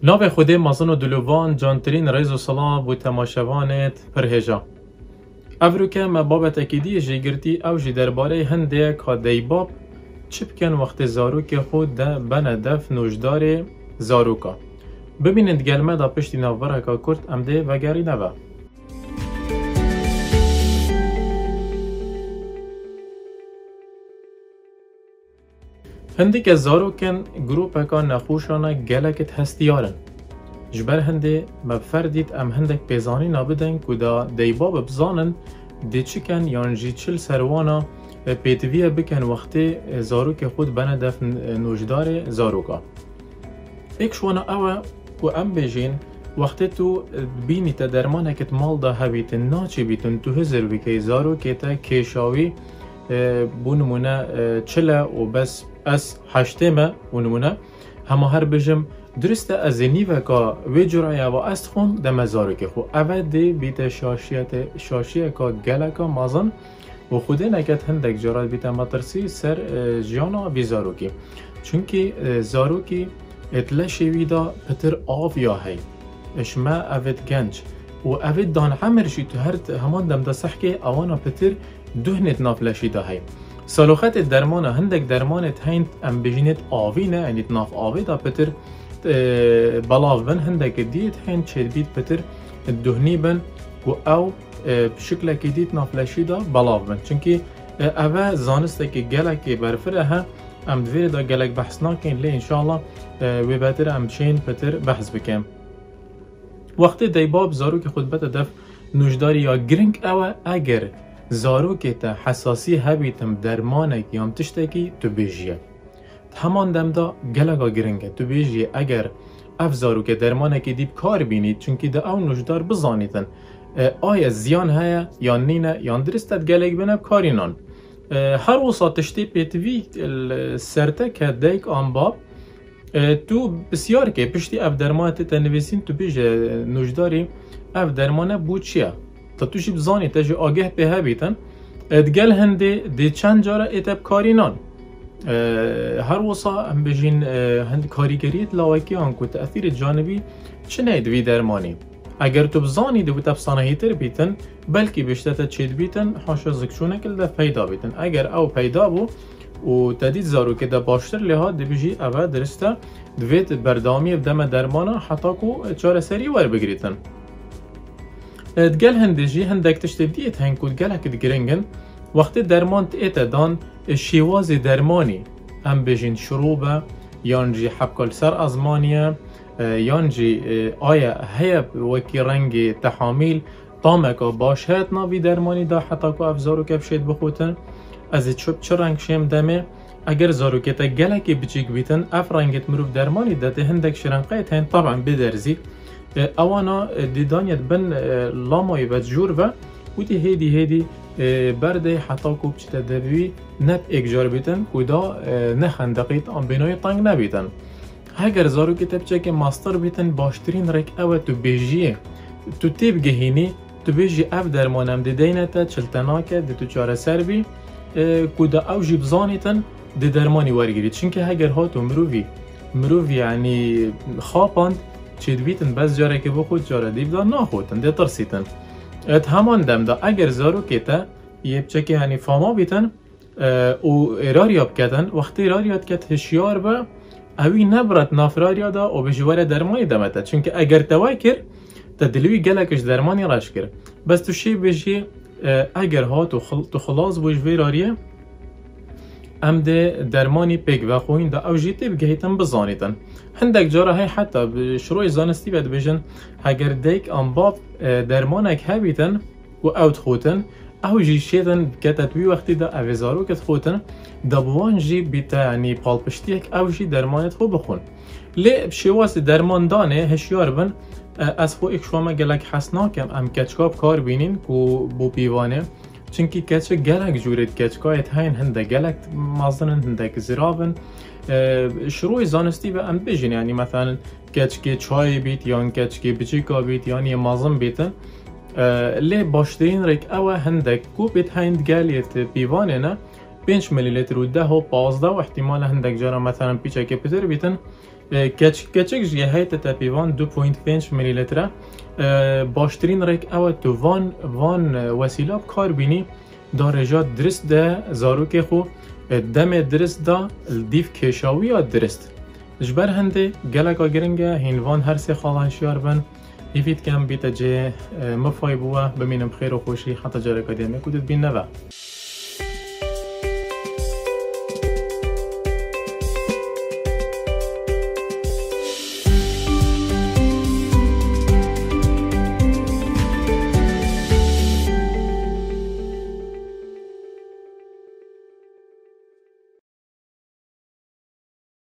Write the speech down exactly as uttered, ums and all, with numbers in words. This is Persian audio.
ناو خودی مازن و دلوان جانترین ریز و سلام و تماشوانت پرهجا. افرو که ما بابت اکیدی جیگرتی او جی درباره هنده که دیباب چی بکن وقت زاروک خود ده بنا دف نوشدار زاروکا. ببینید گلمه دا پشتی ناوبره که کرد امده و گری نوه. هندی که زاروکن گروپ که نخوشانه گلکت هستیارن. جبر هنده مفردید ام هندک پیزانی نابدن که دا دیباب بزانن دی چی کن یانجی چل سروانا پیتویه بکن وقتی زاروک خود بنا دف نوشدار زاروکا. ایک شوانا اوه که ام بیجین وقتی تو بینی تا درمانه کت مال دا هبیتن ناچی بیتن تو هزر وکی زاروکی تا کشاوی بونمونه چله و بس از هشتمه بونمونه همه هر بجم درسته از نیوه که وی جرعه و است خون دم زاروکی خو اوه دی بیت شاشیت شاشیه که گله که مازن و خوده نکت هندک جرات بیت مطرسی سر جیانا بی زاروکی چونکه زاروکی اتلا شوی دا پتر آف یا هی اشما اوید گنج و اوید دان عمرشی تو هر همان دم دا سحکه اوانا پتر دهنت نافلشی دا هی سالوخت درمان هندک درمانت هیند ام بجینت آوینه یعنی ناف آوی دا پتر بلاو بن هندک دیت هیند چید بیت پتر دهنی بن و او بشکل که دیت نافلشی دا بلاو بن چونکه اوه زانسته که گلک برفره ها ام دویر دا گلک بحث ناکن لی انشاءالله وی بهتر ام چین پتر بحث بکم وقتی دیباب زاروک خود بتا دف نوشداری یا گرنگ اوه اگر زاروک تا حساسی هبیتم درمانک یام تشتکی تو بیجیه همان دم دا گلگا گرنگه تو بیجیه اگر اف زاروک درمانک دیب کار بینید چونکه دا او نوشدار بزانیتن آیا زیان هیا یا نینه یا درستت گلگ بینه کارینان هر وسط تشتی پیتوی سرته که دیک آنباب تو بسیار که پشتی اف درمانت تنویسین تو بیجه نوشداری اف درمانه بود چیه تا توشی بزانی تجی آگه به هبیتن ادگل هنده دی چند جاره اتب کارینان هر وصا هم بجین هند کاریگریت لاوکی آن که تأثیر جانبی چه نید وی درمانی اگر تو بزانی دو تب صناهیتر بیتن بلکی بشتت چید بیتن حاشا زکشونه کل ده پیدا بیتن اگر او پیدا بو و تدید زارو که ده باشتر لها دی بجی اوه درسته دوید بردامی بدم درمانا حتی که چار سری ور بگریتن دگل هندجی هندک تشتیدیت هنگ کود گل هکت گرنگن وقتی درمان تیتا دان شیواز درمانی هم بجین شروبه یانجی حبکال سر ازمانیه یانجی آیا هیب وکی رنگ تحامیل طامک باش هات ناوی درمانی دا حتی که افزارو که بشید بخوتن از چوب چه رنگ شیم دمه اگر زارو که تا گل هکی بچیک بیتن اف رنگت مروف درمانی داته هندک شرنقیت هن طبعا بدرزی اوانا دیدانیت بن لامای و جور و و دی هیدی هیدی برده حتی کوب چه تدوی نب اگجار بیتن و دا نخندقیت آن بینای تنگ نبیتن اگر زارو کتاب چه که ماستر بیتن باشترین رک او تو بیجیه تو تیب گهینی تو بیجی اف درمانم دیدینتا چلتناکه دی تو چاره سر بی که دا او جی بزانیتن دی درمانی ورگیرید چونکه اگر ها تو مرووی مرووی یعنی خواباند چید بیتن بس جاره که بخود جاره دیب دا ناخودن دی ترسیتن ات همان دم دا اگر زارو که تا یه بچه که یعنی فاما بیتن و راریاب کتن وقتی راریاب کت هشیار با اوی نبرد نافراریا دا و بجوار درمانی دمتا چونکه اگر توای کر تا دلوی گلکش درمانی راش کر بس تو شی بجی اگر ها تو, خل... تو خلاص بجوی راریه ام ده درمانی پیک و خوین دا او جیتی بگهیتن بزانیتن هندک جاره های حتی بشروع زانستی بد بجن اگر دیک انباب درمانک هبیتن و اوت خوتن او جی شیدن کتتوی وقتی دا اویزارو کت خوتن دا بوان جی بیتا یعنی پالپشتیک او جی درمانت خو بخون لی بشیواس درمان دانه هشیار بن از خو ایک شوامه گلک حسناکم ام کچکاب کار بینین کو بو پیوانه چونکی کچه گلک جورید کچکایت هین هنده گلک مازنن هنده زرابن شروع زانستی به ام بجین یعنی مثلا کچکی چای بیت یا کچکی بچیکا بیت یعنی مازن بیتن لی باشترین رک اوه هنده کو بیت هیند گلیت پیوانه نه پنج میلی لیتر و ده و پانزده و احتمال هندک جارا مثلا پیچه که پتر بیتن کچ کچک جیه هایت تپیوان دو پوینت پنج میلی لیتره باشترین ریک او تو وان وان وسیله کار بینی دارجات درست ده زارو که خو دم درست دا دیف کشاوی یا درست جبر هنده گلکا گرنگه هینوان هر سه خالان شیار بن ایفید کم بیت جه مفای بوه بمینم خیر و خوشی حتی جارکا دیمه کدت بین نوه